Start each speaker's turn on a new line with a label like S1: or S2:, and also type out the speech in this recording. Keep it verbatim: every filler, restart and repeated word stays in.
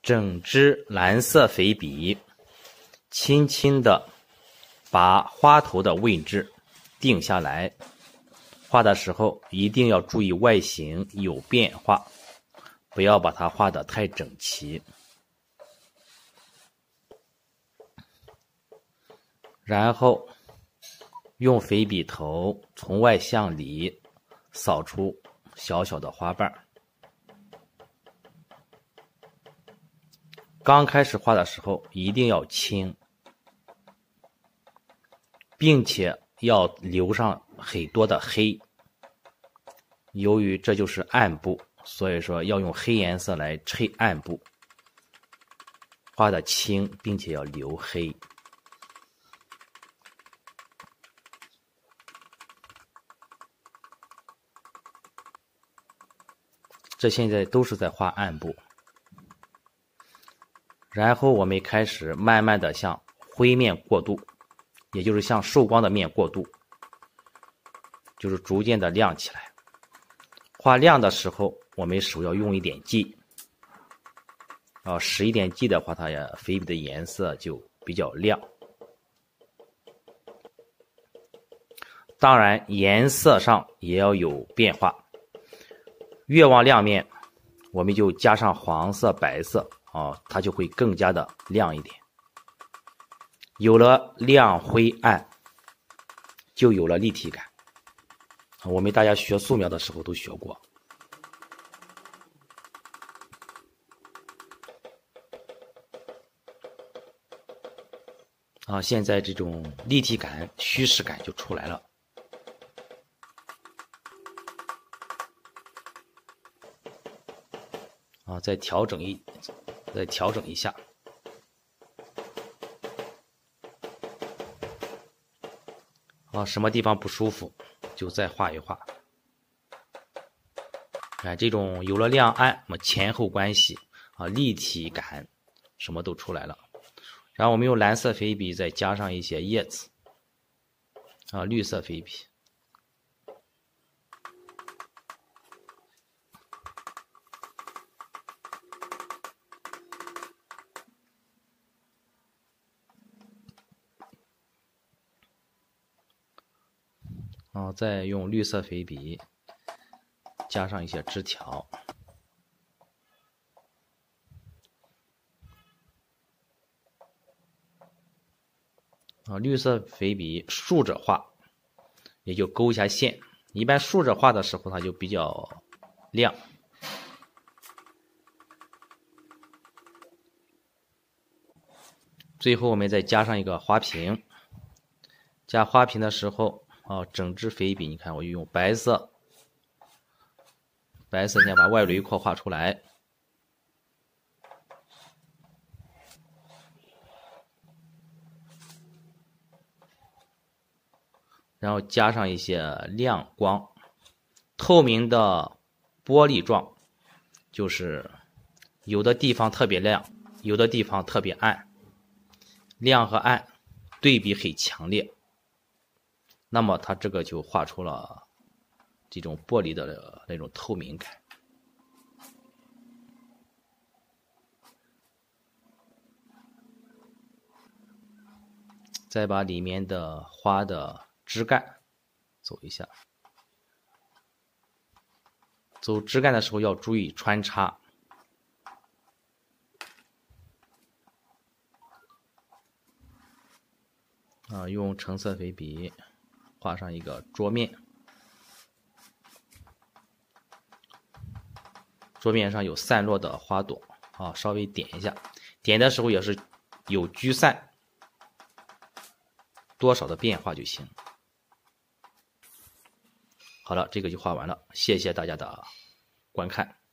S1: 整支蓝色粉笔轻轻的把花头的位置定下来，画的时候一定要注意外形有变化，不要把它画得太整齐。然后用粉笔头从外向里扫出小小的花瓣。刚开始画的时候一定要轻，并且要留上很多的黑。由于这就是暗部，所以说要用黑颜色来衬暗部，画的轻，并且要留黑。这现在都是在画暗部，然后我们开始慢慢的向灰面过渡，也就是向受光的面过渡，就是逐渐的亮起来。画亮的时候，我们手要用一点劲，啊，使一点劲的话，它也粉笔的颜色就比较亮。当然，颜色上也要有变化。越往亮面，我们就加上黄色、白色啊，它就会更加的亮一点。有了亮、灰、暗，就有了立体感。我们大家学素描的时候都学过。啊，现在这种立体感、虚实感就出来了。啊，再调整一，再调整一下。啊，什么地方不舒服，就再画一画。看这种有了亮暗，那么前后关系啊，立体感，什么都出来了。然后我们用蓝色粉笔再加上一些叶子，啊，绿色粉笔。啊，再用绿色粉笔加上一些枝条。啊，绿色粉笔竖着画，也就勾一下线。一般竖着画的时候，它就比较亮。最后我们再加上一个花瓶。加花瓶的时候，啊，整支粉笔，你看我就用白色，白色先把外轮廓画出来。然后加上一些亮光，透明的玻璃状，就是有的地方特别亮，有的地方特别暗，亮和暗对比很强烈，那么它这个就画出了这种玻璃的那种透明感。再把里面的花的枝干走一下，走枝干的时候要注意穿插。啊，用橙色粉笔画上一个桌面，桌面上有散落的花朵，啊，稍微点一下，点的时候也是有聚散，多少的变化就行。好了，这个就画完了，谢谢大家的观看。